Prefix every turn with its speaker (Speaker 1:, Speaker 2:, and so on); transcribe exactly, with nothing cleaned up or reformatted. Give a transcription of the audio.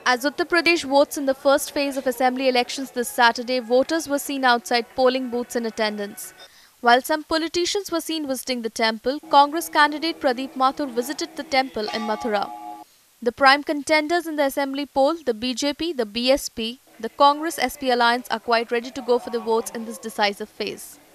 Speaker 1: As Uttar Pradesh votes in the first phase of assembly elections this Saturday, voters were seen outside polling booths in attendance. While some politicians were seen visiting the temple, Congress candidate Pradeep Mathur visited the temple in Mathura. The prime contenders in the assembly poll, the B J P, the B S P, the Congress S P alliance, are quite ready to go for the votes in this decisive phase.